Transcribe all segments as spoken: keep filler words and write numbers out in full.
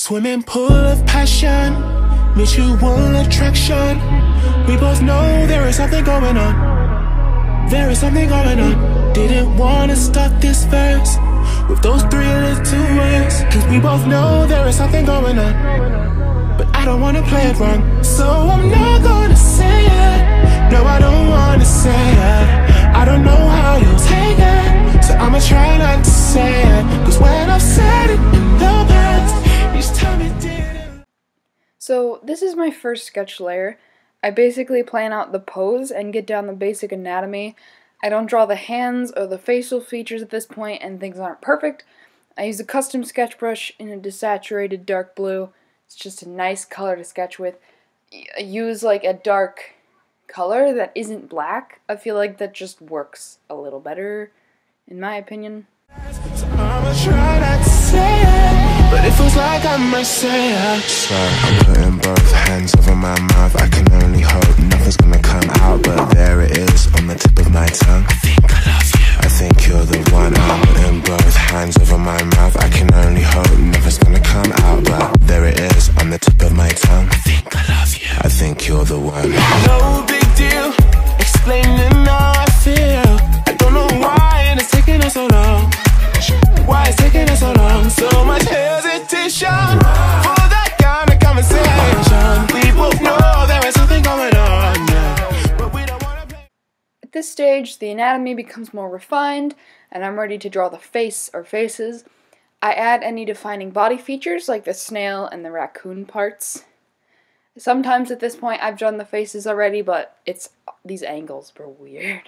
Swimming pool of passion, mutual attraction. We both know there is something going on. There is something going on. Didn't wanna start this verse with those three little words, cause we both know there is something going on. But I don't wanna play it wrong, so I'm not gonna say it. No, I don't wanna say it. I don't know how you'll take it, so I'ma try not to say it. Cause when I've said it in the past, each time it didn't. So this is my first sketch layer. I basically plan out the pose and get down the basic anatomy. I don't draw the hands or the facial features at this point, and things aren't perfect. I use a custom sketch brush in a desaturated dark blue. It's just a nice color to sketch with. I use like a dark color that isn't black. I feel like that just works a little better, in my opinion. I'ma try not to say it, but it feels like I might say it. So I'm putting both hands over my mouth. I can only hope nothing's gonna come out, but there it is on the tip of my tongue. I think I love you. I think you're the one. I'm putting both hands over my mouth. I can only hope nothing's gonna come out, but there it is on the tip of my tongue. I think I love you. I think you're the one. No big deal, explaining how I feel. I don't know why it's taking us so long. Why it's taking us so long? So much hesitation for that kind of conversation. We both know there is something going on, yeah, but we don't wanna play. At this stage, the anatomy becomes more refined, and I'm ready to draw the face or faces. I add any defining body features like the snail and the raccoon parts. Sometimes at this point I've drawn the faces already, but it's these angles were weird.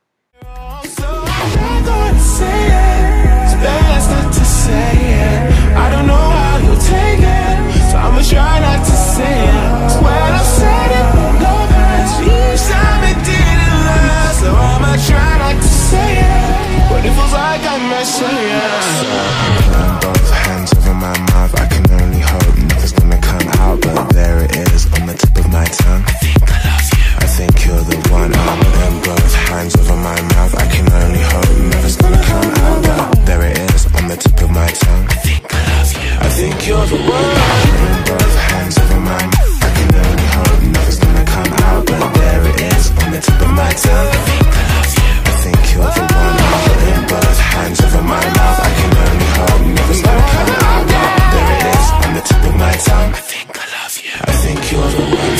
So I'm not gonna say it. It's best not to say it. I don't know how you'll take it, so I'ma try not to say it. Cause when I said it, no past, each time it didn't last. So I'ma try not to say it, but it feels like I might say it. So I'm putting both hands over my mouth. I can only hope nothing's gonna come out, but there it is on the tip of my tongue. I think I love you. I think you're the one. I'm putting both hands over my mouth. I can only hope nothing's gonna come out, but there it is on the tip of my tongue. I think I love you. I think you're the one. I'm putting both hands over my mouth. I can only hope nothing's gonna come out, but there it is on the tip of my tongue. I think I love you. I think you're the one. I'm putting both hands over my mouth. I can only hope nothing's gonna come out, but there it is on the tip of my tongue. I think I love you. I think you're the one.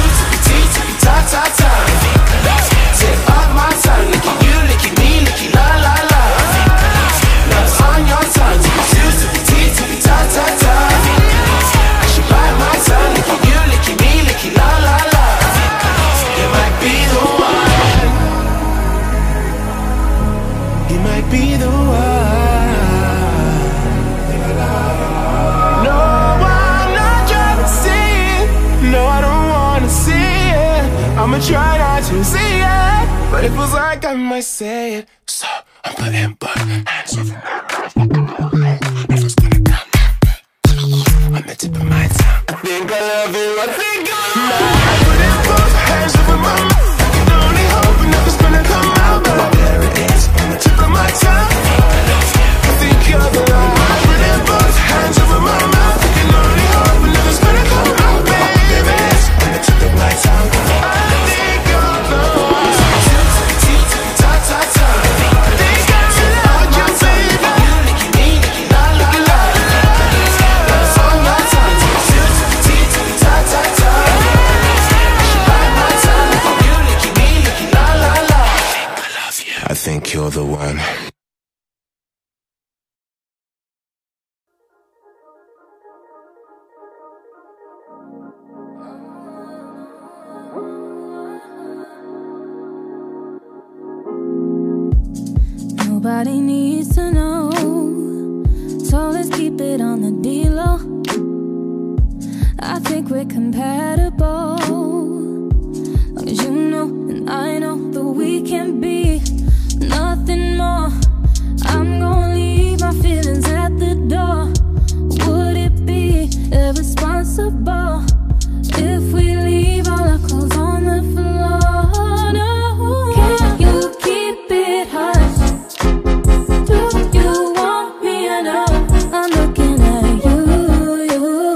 Ta ta ta, tip of my tongue, licking you, licking me, licking la la la. Love's on your tongue, two to the T to the ta ta ta. I should bite my tongue, licking you, licking me, licking la la la. You might be the one. You might be the one. No, I'm not trying to see it. No, I don't wanna see it. I'ma try not to see it, but it feels like I might say it. So I'm putting both hands over my mouth. Nothing's gonna come out on the tip of my tongue. I think I love you. I think I love you. I'm putting both hands over my mouth. I can only hope nothing's gonna come out, but there it is on the tip of my tongue. I think you're the one. I'm putting both hands over my mouth. I can only hope nothing's gonna come out, baby. There it is on the tip of my tongue. I think you're the one. Nobody needs to know, so let's keep it on the D-Lo. I think we're compatible, long as you know and I know that we can be nothing more. I'm gonna leave my feelings at the door. Would it be irresponsible if we leave all our clothes on the floor? No, can you keep it hush? Do you want me to know I'm looking at you? you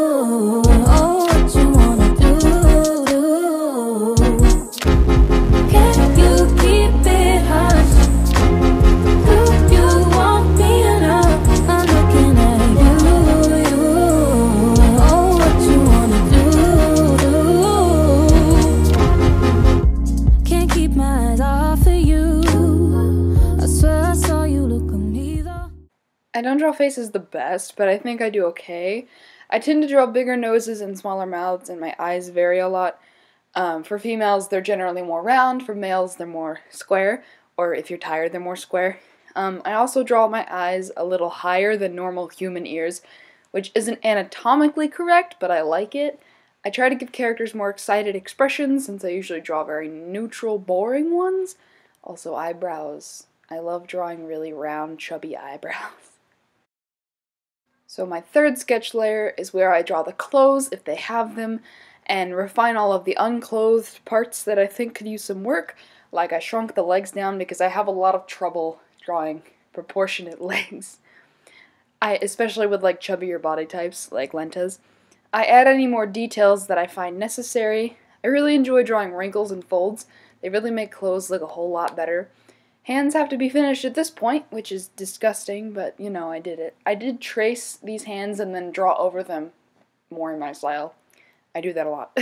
don't draw faces the best, but I think I do okay. I tend to draw bigger noses and smaller mouths, and my eyes vary a lot. Um, for females, they're generally more round. For males, they're more square, or if you're tired, they're more square. Um, I also draw my eyes a little higher than normal human ears, which isn't anatomically correct, but I like it. I try to give characters more excited expressions, since I usually draw very neutral, boring ones. Also, eyebrows. I love drawing really round, chubby eyebrows. So my third sketch layer is where I draw the clothes, if they have them, and refine all of the unclothed parts that I think could use some work. Like I shrunk the legs down because I have a lot of trouble drawing proportionate legs. I, especially with like chubbier body types, like Lenta's. I add any more details that I find necessary. I really enjoy drawing wrinkles and folds. They really make clothes look a whole lot better. Hands have to be finished at this point, which is disgusting, but you know, I did it. I did trace these hands and then draw over them more in my style. I do that a lot.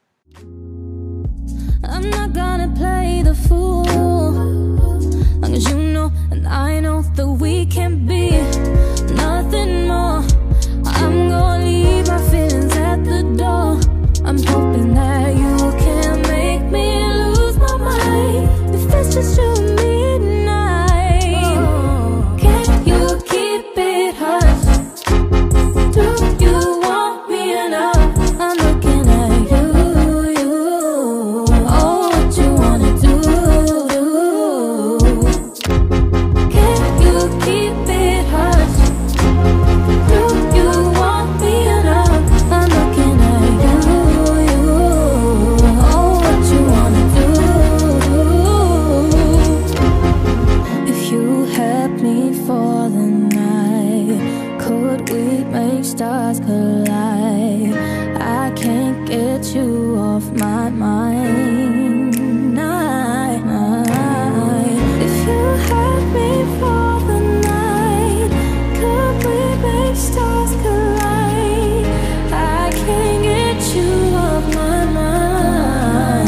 I'm not gonna play the fool, long as you know and I know that we can be nothing more. I'm gonna leave my feelings at the door. I'm hoping that you can make me lose my mind. If it's just you and me tonight, oh. Can you keep it hush? Do you want me enough? I'm looking at you, you. Oh, what you wanna do, do. Can you keep it hush? Do you want me enough? I'm looking at you, you. Oh, what you wanna do. If you had me for the night, could we make stars collide? I can't get you off my mind. Night, night. If you had me for the night, could we make stars collide? I can't get you off my mind.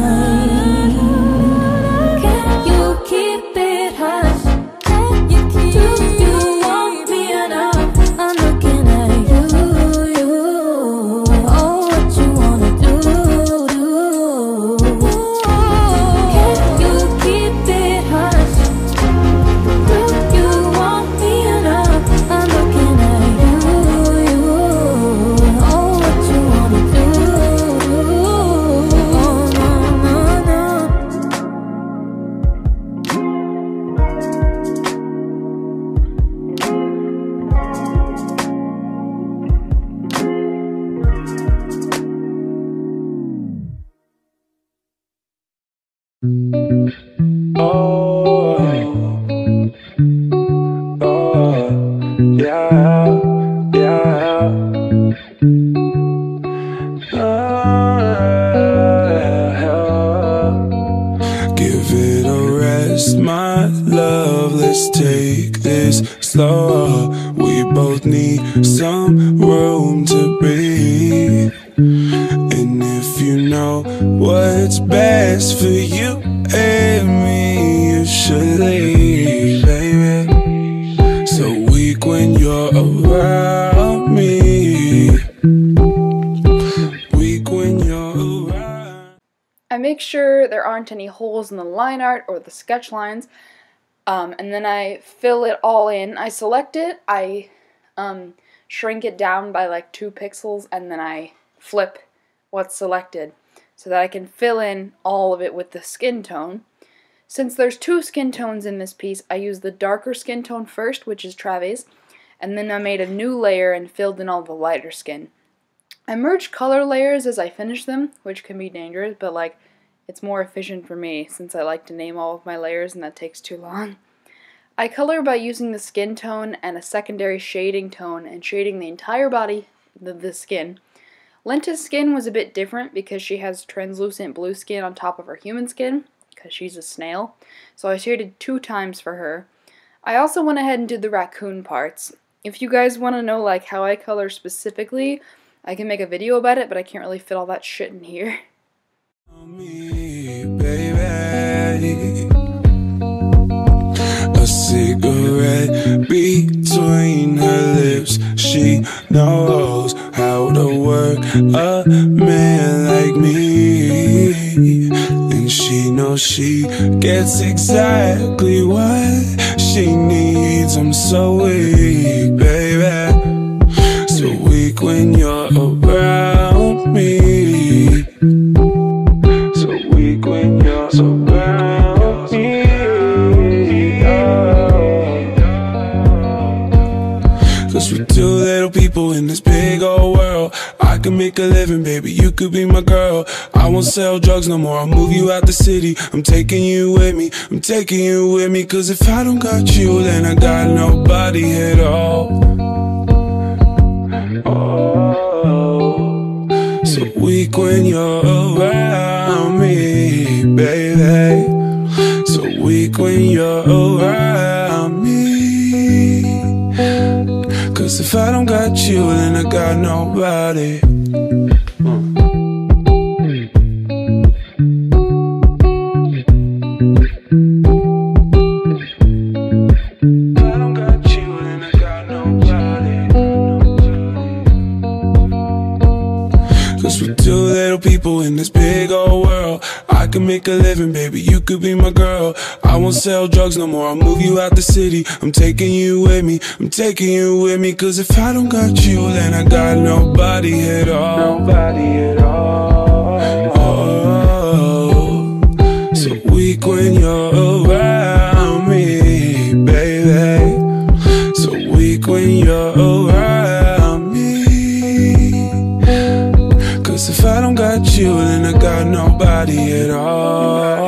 Can you keep it hush? Can you keep Do you want me enough? I'm looking at you, you. Oh, what you wanna do, do. Can you keep it hush? Do you want me enough? I'm looking at you, you. Oh, what you wanna do, oh, no, no, no. Oh, oh, yeah, yeah. Oh, give it a rest, my love. Let's take this slow. We both need some room to breathe. And if you know what's best for you and me, you should leave, baby. So weak when you're around me. Weak when you're around. I make sure there aren't any holes in the line art or the sketch lines, um, and then I fill it all in. I select it, I um, shrink it down by like two pixels, and then I flip what's selected so that I can fill in all of it with the skin tone. Since there's two skin tones in this piece, I used the darker skin tone first, which is Travis, and then I made a new layer and filled in all the lighter skin. I merge color layers as I finish them, which can be dangerous, but like it's more efficient for me since I like to name all of my layers and that takes too long. I color by using the skin tone and a secondary shading tone and shading the entire body of the skin. Lenta's skin was a bit different because she has translucent blue skin on top of her human skin, because she's a snail, so I shaded two times for her. I also went ahead and did the raccoon parts. If you guys want to know like how I color specifically, I can make a video about it, but I can't really fit all that shit in here. Me, baby. A cigarette between she knows how to work a man like me. And she knows she gets exactly what she needs. I'm so weak, baby, so weak when you're around me, so weak when you're around me. Cause we're two little people in this big old world. I can make a living, baby, you could be my girl. I won't sell drugs no more, I'll move you out the city. I'm taking you with me, I'm taking you with me. Cause if I don't got you, then I got nobody at all. Oh, so weak when you're around me, baby, so weak when you're around me. Cause if I don't got you, then I got nobody. If I don't got you, then I got nobody. Cause we're two little people in this big old world. I can make a living, baby, you could be my girl. I won't sell drugs no more, I'll move you out the city. I'm taking you with me, I'm taking you with me. Cause if I don't got you, then I got nobody at all. Nobody at all. Oh, so weak when you're around me, baby, so weak when you're around me. Cause if I don't got you, then I got nobody at all.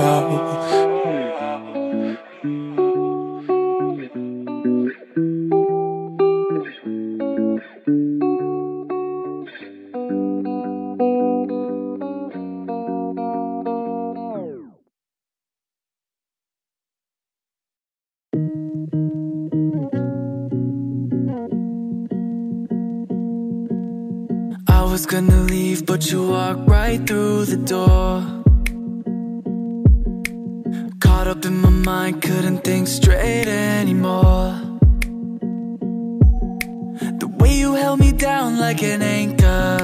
I was gonna leave, but you walked right through the door. Caught up in my mind, couldn't think straight anymore. The way you held me down like an anchor,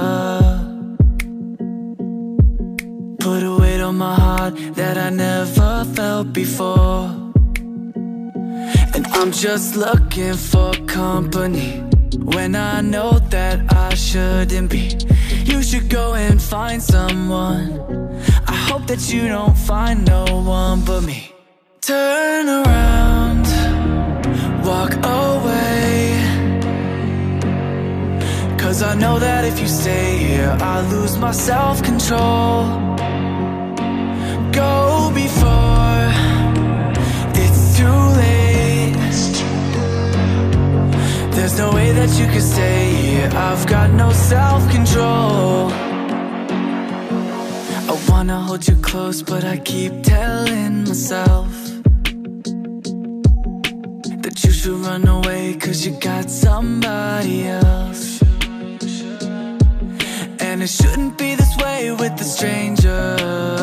put a weight on my heart that I never felt before. And I'm just looking for company when I know that I shouldn't be. You should go and find someone. I hope that you don't find no one but me. Turn around, walk away, cause I know that if you stay here I lose my self-control. Go before it's too late. There's no way that you can stay here, I've got no self-control. I wanna hold you close, but I keep telling myself that you should run away, cause you got somebody else. And it shouldn't be this way with a stranger,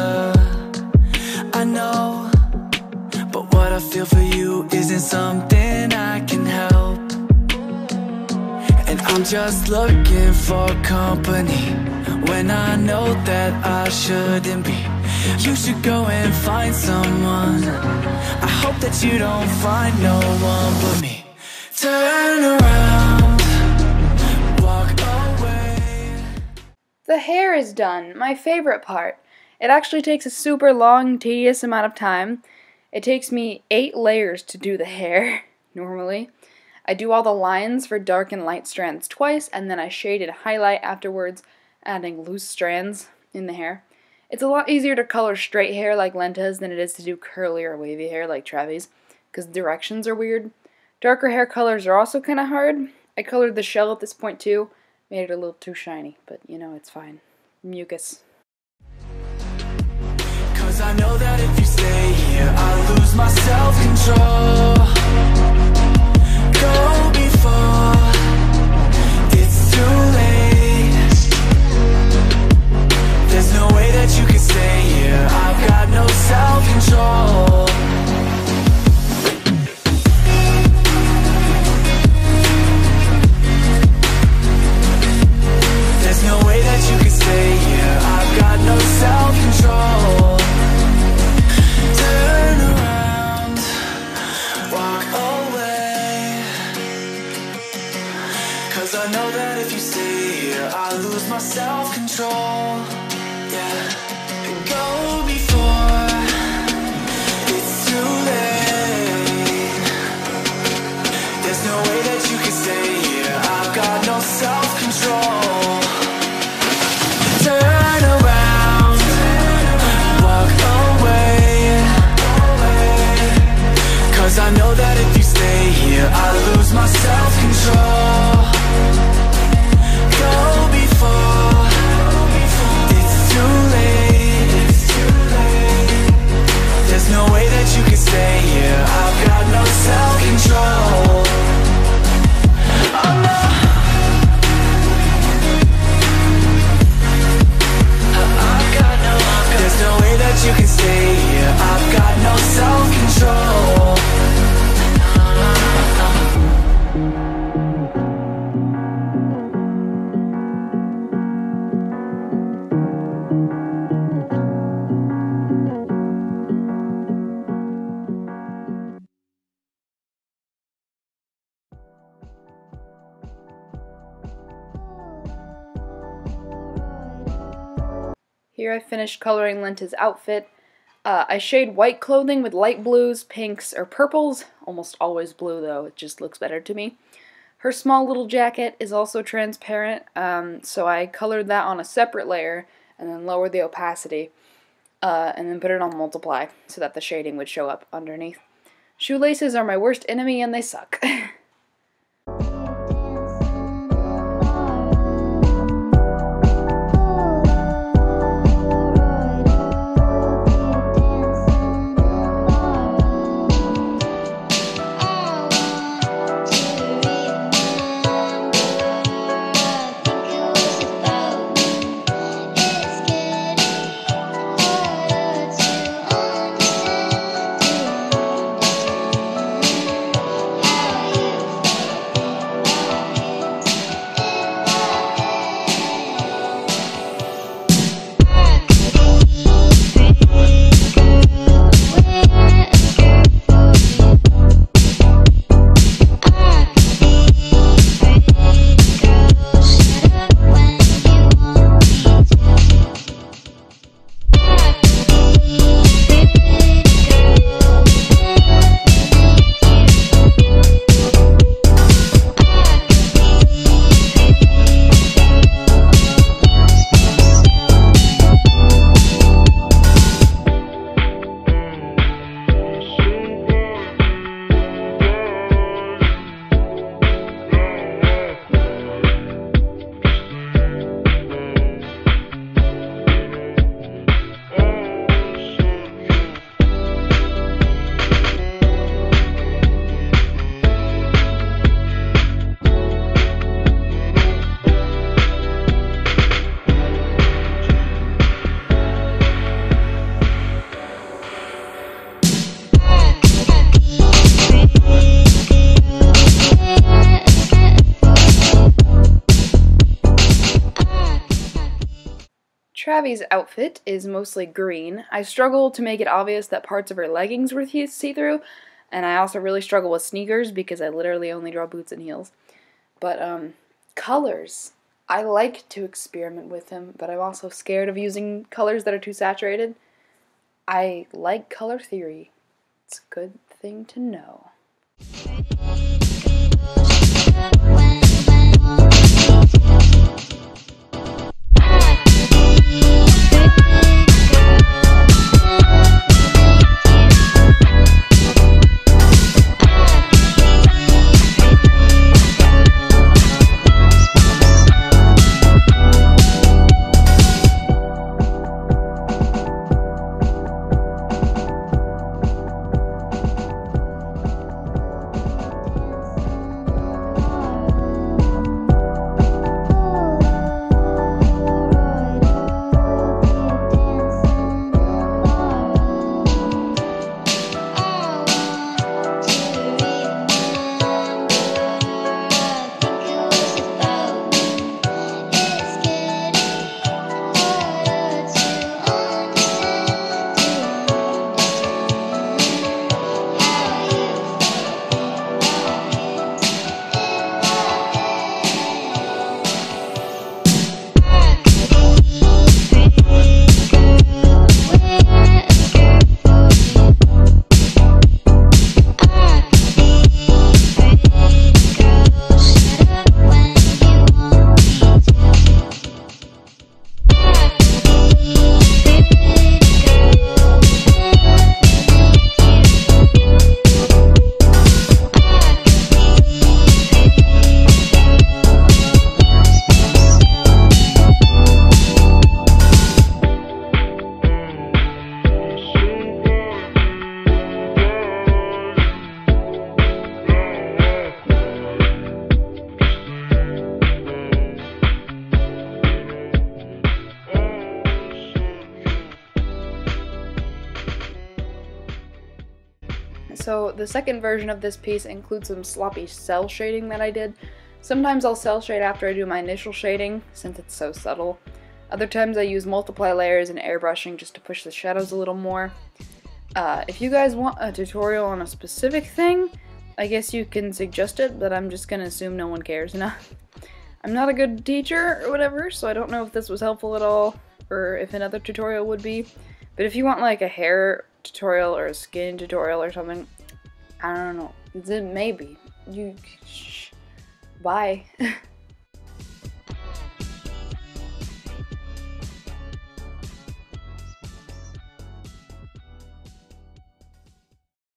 I know, but what I feel for you isn't something I can help. And I'm just looking for company when I know that I shouldn't be. You should go and find someone. I hope that you don't find no one but me. Turn around, walk away. The hair is done, my favorite part. It actually takes a super long, tedious amount of time. It takes me eight layers to do the hair, normally. I do all the lines for dark and light strands twice, and then I shade and highlight afterwards, adding loose strands in the hair. It's a lot easier to color straight hair like Lenta's than it is to do curly or wavy hair like Travis, because directions are weird. Darker hair colors are also kind of hard. I colored the shell at this point too, made it a little too shiny, but you know, it's fine. Mucus. Cause I know that if you stay here, I lose my self-control. Go before it's too late. There's no way that you can stay here, I've got no self-control. Here I finished coloring Lenta's outfit. Uh, I shade white clothing with light blues, pinks, or purples. Almost always blue though, it just looks better to me. Her small little jacket is also transparent, um, so I colored that on a separate layer and then lowered the opacity. Uh, and then put it on multiply so that the shading would show up underneath. Shoelaces are my worst enemy and they suck. Travi's outfit is mostly green. I struggle to make it obvious that parts of her leggings were see-through, and I also really struggle with sneakers because I literally only draw boots and heels. But, um, colors. I like to experiment with them, but I'm also scared of using colors that are too saturated. I like color theory. It's a good thing to know. So the second version of this piece includes some sloppy cell shading that I did. Sometimes I'll cell shade after I do my initial shading, since it's so subtle. Other times I use multiply layers and airbrushing just to push the shadows a little more. Uh, if you guys want a tutorial on a specific thing, I guess you can suggest it, but I'm just gonna assume no one cares enough. I'm not a good teacher or whatever, so I don't know if this was helpful at all. or if another tutorial would be. But if you want like a hair tutorial or a skin tutorial or something, I don't know. Then maybe. You. Shh. Bye.